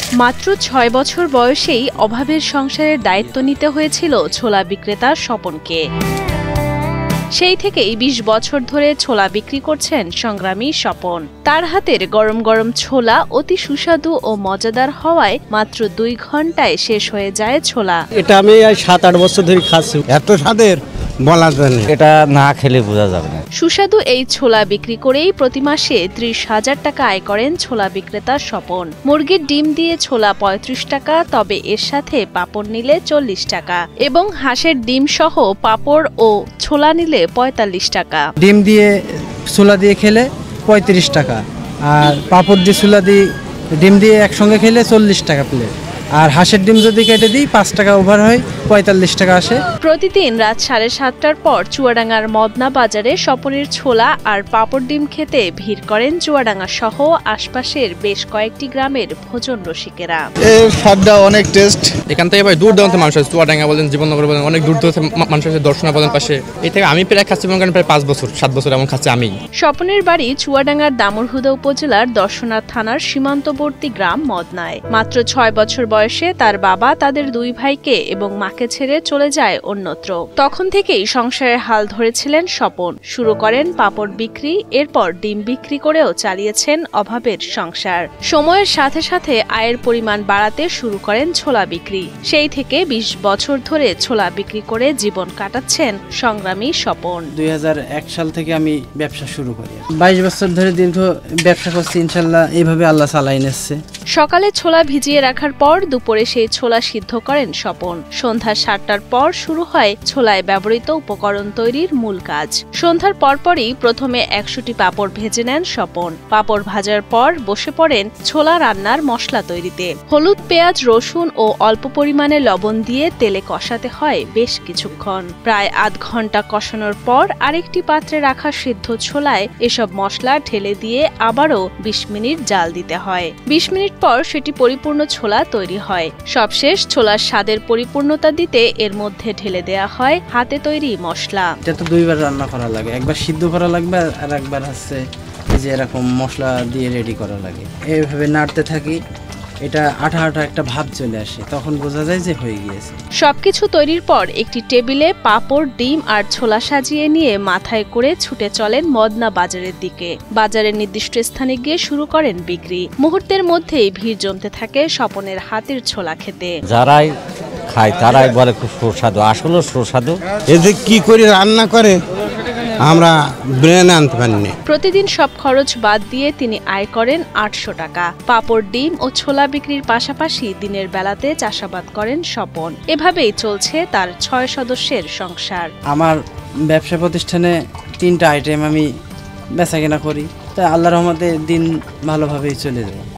মাত্র ৬ বছর বয়সেই অভাবের সংসারের দায়িত্ব নিতে হয়েছিল ছোলা বিক্রেতা স্বপনকে। সেই থেকেই ২০ বছর ধরে ছোলা বিক্রি করছেন সংগ্রামী স্বপন। তার হাতের গরম গরম ছোলা অতি সুস্বাদু ও মজাদার হওয়ায় মাত্র ২ ঘন্টায় শেষ হয়ে যায় ছোলা। এটা আমি ৭-৮ বছর ধরে খাচ্ছি। এত স্বাদের বলা যায় না, এটা না খেলে বোঝা যাবে না। সুস্বাদু এই ছোলা বিক্রি করেই প্রতি মাসে ৩০,০০০ টাকা আয় করেন ছোলা বিক্রেতা স্বপন। মুরগির ডিম দিয়ে ছোলা ৩৫ টাকা, তবে এর সাথে পাঁপড় নিলে ৪০ টাকা এবং হাঁসের ডিম সহ পাঁপড় ও ছোলা নিলে ৪৫ টাকা। ডিম দিয়ে ছোলা দিয়ে খেলে ৩৫ টাকা, আর পাঁপড় দিয়ে ছোলা দিয়ে ডিম দিয়ে একসঙ্গে খেলে ৪০ টাকা প্লেট, আর হাঁসের ডিম যদি কেটে দিই ৫ টাকা ওভার হয়, ৪৫ টাকা আসে। প্রতিদিন রাত ৭:৩০টার পর চুয়াডাঙ্গার মদনা বাজারে স্বপনের ছোলা আর পাঁপড় ডিম খেতে ভিড় করেন চুয়াডাঙ্গা সহ আশপাশের বেশ কয়েকটি গ্রামের ভোজন রসিকেরা। এর স্বাদটা অনেক টেস্ট। এখান থেকে ভাই দূর দূরান্তে মানুষ আছে, চুয়াডাঙ্গা বলেন, জীবননগর বলেন, অনেক দূর দূরান্তে মানুষ আছে, দর্শনা বলেন পাশে। এই থেকে আমি প্রায় খাচ্ছি মনে করেন প্রায় ৫ বছর ৭ বছর এমন খাচ্ছি আমি। স্বপনের বাড়ি চুয়াডাঙ্গার দামুড়হুদা উপজেলার দর্শনা থানার সীমান্তবর্তী গ্রাম মদনায়। মাত্র ৬ বছর বয়সে তার বাবা তাদের ২ ভাইকে এবং মাকে ছেড়ে চলে যায় অন্যত্র। তখন থেকেই সংসারের হাল ধরেছিলেন স্বপন। শুরু করেন পাঁপড় বিক্রি, এরপর ডিম বিক্রি করেও চালিয়েছেন অভাবের সংসার। সময়ের সাথে সাথে আয়ের পরিমাণ বাড়াতে শুরু করেন ছোলা বিক্রি। সেই থেকে ২০ বছর ধরে ছোলা বিক্রি করে জীবন কাটাচ্ছেন সংগ্রামী স্বপন। ২০০১ সাল থেকে আমি ব্যবসা শুরু করি। ২২ বছর ধরে দীর্ঘ ব্যবসা করছি, ইনশাল্লাহ এইভাবে আল্লাহ চালাই নিচ্ছে। সকালে ছোলা ভিজিয়ে রাখার পর দুপুরে সেই ছোলা সিদ্ধ করেন স্বপন। সন্ধ্যা ৭টার পর শুরু হয় ছোলায় ব্যবহৃত উপকরণ তৈরির মূল কাজ। সন্ধ্যার পরপরই প্রথমে ১০০টি পাঁপড় ভেজে নেন স্বপন। পাঁপড় ভাজার পর বসে পড়েন ছোলা রান্নার মশলা তৈরিতে। হলুদ, পেঁয়াজ, রসুন ও অল্প পরিমাণে লবণ দিয়ে তেলে কষাতে হয় বেশ কিছুক্ষণ। প্রায় আধ ঘন্টা কষানোর পর আরেকটি পাত্রে রাখা সিদ্ধ ছোলায় এসব মশলা ঢেলে দিয়ে আবারও ২০ মিনিট জাল দিতে হয়। ২০ মিনিট পর সেটি পরিপূর্ণ ছোলা তৈরি হয়। সবশেষ ছোলার স্বাদের পরিপূর্ণতা দিতে এর মধ্যে ঢেলে দেয়া হয় হাতে তৈরি মশলা। এটা তো ২ বার রান্না করা লাগে, একবার সিদ্ধ করা লাগবে আর একবার হচ্ছে যে এরকম মশলা দিয়ে রেডি করা লাগে। এইভাবে নাড়তে থাকি, এটা আঠা আঠা একটা ভাব চলে আসে, তখন বোঝা যায় যে হয়ে গিয়েছে। সবকিছু তৈরির পর একটি টেবিলে পাঁপড়, ডিম আর ছোলা সাজিয়ে নিয়ে মাথায় করে ছুটে চলেন মদনা বাজারের দিকে। বাজারের নির্দিষ্ট স্থানে গিয়ে শুরু করেন বিক্রি। মুহূর্তের মধ্যেই ভিড় জমতে থাকে স্বপনের হাতের ছোলা খেতে। যারাই খায় তারাই বলে খুব সুস্বাদু, আসলে সুস্বাদু। এই যে কি করে রান্না করে আমরা ব্রেন আনতে পারিনি। প্রতিদিন সব খরচ বাদ দিয়ে তিনি আয় করেন ৮০০ টাকা। পাঁপড়, ডিম ও ছোলা বিক্রির পাশাপাশি দিনের বেলাতে চাষাবাদ করেন স্বপন। এভাবেই চলছে তার ৬ সদস্যের সংসার। আমার ব্যবসা প্রতিষ্ঠানে ৩টা আইটেম আমি বেচাকেনা করি, তাই আল্লাহর রহমতে দিন ভালোভাবেই চলে যায়।